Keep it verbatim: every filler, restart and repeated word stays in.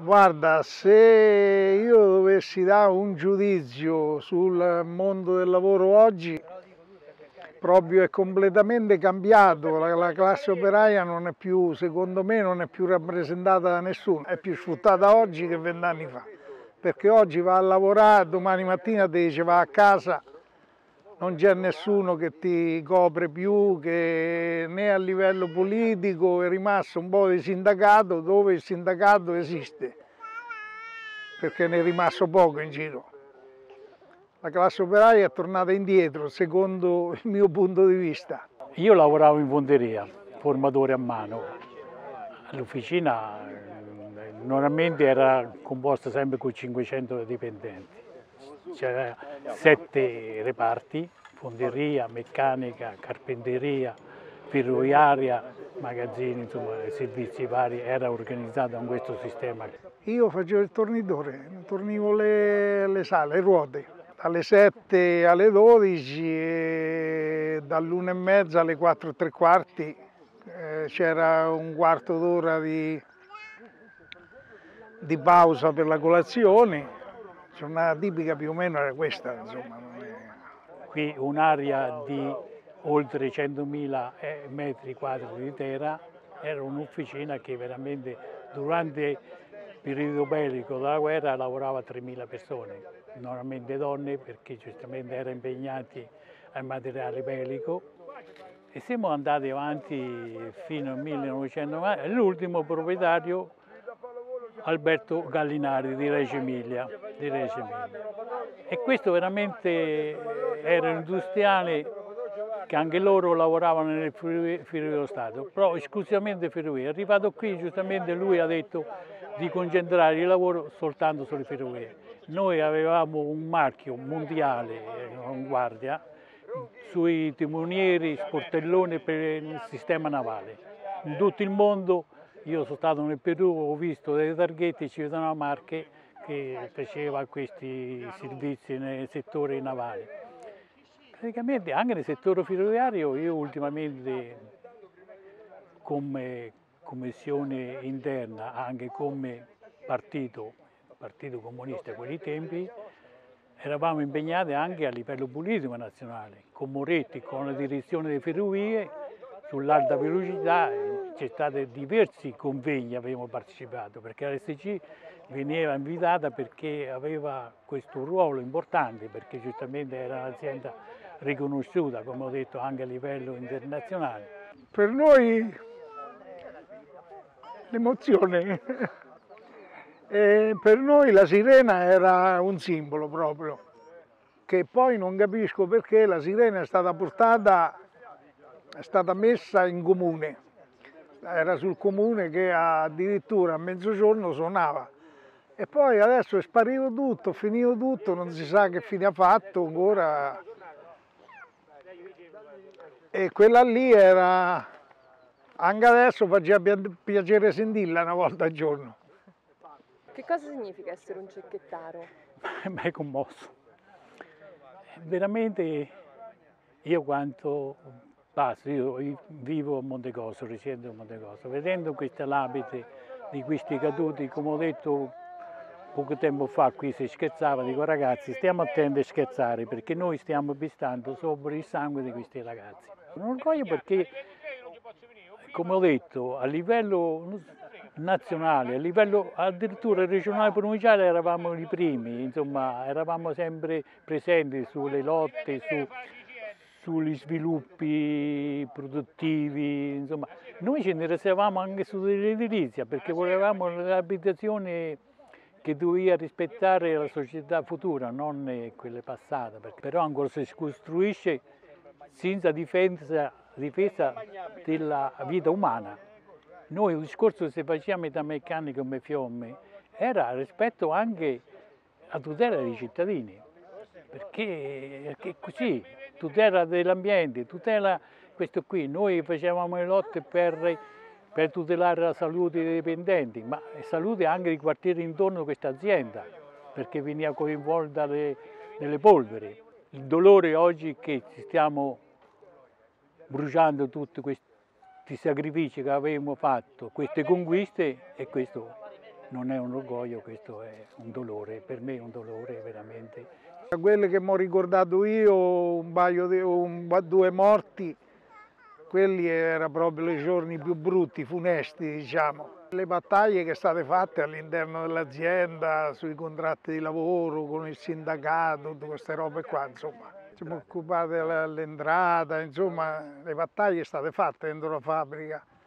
Guarda, se io dovessi dare un giudizio sul mondo del lavoro oggi, proprio è completamente cambiato. La, la classe operaia non è più, secondo me, non è più rappresentata da nessuno, è più sfruttata oggi che vent'anni fa. Perché oggi va a lavorare, domani mattina ti dice va a casa, non c'è nessuno che ti copre più, che né a livello politico è rimasto un po' di sindacato, dove il sindacato esiste, perché ne è rimasto poco in giro. La classe operaia è tornata indietro, secondo il mio punto di vista. Io lavoravo in fonderia, formatore a mano. L'officina normalmente era composta sempre con cinquecento dipendenti. C'era sette reparti: fonderia, meccanica, carpenteria, ferroviaria, magazzini, insomma, servizi vari. Era organizzato in questo sistema. Io facevo il tornitore, tornivo le, le sale, le ruote, dalle sette alle dodici e dall'una e mezza alle quattro e tre quarti eh, c'era un quarto d'ora di, di pausa per la colazione. Giornata tipica più o meno era questa, insomma. Non è... Qui un'area di oltre centomila metri quadri di terra, era un'officina che veramente durante il periodo bellico della guerra lavorava tremila persone, normalmente donne perché giustamente erano impegnati al materiale bellico, e siamo andati avanti fino al millenovecentonovanta. L'ultimo proprietario Alberto Gallinari di Reggio Emilia, di Reggio Emilia. E questo veramente era un industriale che anche loro lavoravano nelle ferrovie dello Stato, però esclusivamente ferrovie. È arrivato qui, giustamente lui ha detto di concentrare il lavoro soltanto sulle ferrovie. Noi avevamo un marchio mondiale, avanguardia, sui timonieri, sportelloni per il sistema navale. In tutto il mondo, io sono stato nel Perù, ho visto dei targhetti Cittadina Marche che faceva questi servizi nel settore navale. Praticamente anche nel settore ferroviario io ultimamente come commissione interna, anche come partito, partito comunista a quei tempi, eravamo impegnati anche a livello politico nazionale, con Moretti, con la direzione delle ferrovie, sull'alta velocità. C'è stato diversi convegni, abbiamo partecipato, perché l'S C veniva invitata perché aveva questo ruolo importante, perché giustamente era un'azienda riconosciuta, come ho detto, anche a livello internazionale. Per noi l'emozione, e per noi la sirena era un simbolo proprio, che poi non capisco perché la sirena è stata portata, è stata messa in comune, era sul comune che addirittura a mezzogiorno suonava. E poi adesso è sparito tutto, è finito tutto, non si sa che fine ha fatto ancora. E quella lì era, anche adesso faceva piacere sentirla una volta al giorno. Che cosa significa essere un cecchettaro? Mi è commosso. Veramente io quanto passo, io vivo a Montecoso, risiedo a Montecoso, vedendo queste lapidi di questi caduti, come ho detto poco tempo fa qui si scherzava, dico ragazzi stiamo attenti a scherzare perché noi stiamo pistando sopra il sangue di questi ragazzi. Un orgoglio perché, come ho detto, a livello nazionale, a livello addirittura regionale e provinciale eravamo i primi, insomma eravamo sempre presenti sulle lotte, su, sugli sviluppi produttivi, insomma noi ci interessavamo anche sull'edilizia perché volevamo l'abitazione che doveva rispettare la società futura, non quelle passate, perché però ancora si costruisce senza difesa, difesa della vita umana. Noi il discorso che si faceva metalmeccanica come fiume era rispetto anche a tutela dei cittadini, perché, perché così, tutela dell'ambiente, tutela questo qui. Noi facevamo le lotte per, per tutelare la salute dei dipendenti, ma la salute anche dei quartieri intorno a questa azienda, perché veniva coinvolta le, nelle polveri. Il dolore oggi che ci stiamo bruciando tutti questi sacrifici che avevamo fatto, queste conquiste, e questo non è un orgoglio, questo è un dolore, per me è un dolore veramente. Da quelle che mi ho ricordato io, un paio di, un, due morti, quelli erano proprio i giorni più brutti, funesti, diciamo. Le battaglie che sono state fatte all'interno dell'azienda, sui contratti di lavoro, con il sindacato, tutte queste robe qua, insomma. Siamo occupati dell'entrata, insomma, le battaglie sono state fatte dentro la fabbrica.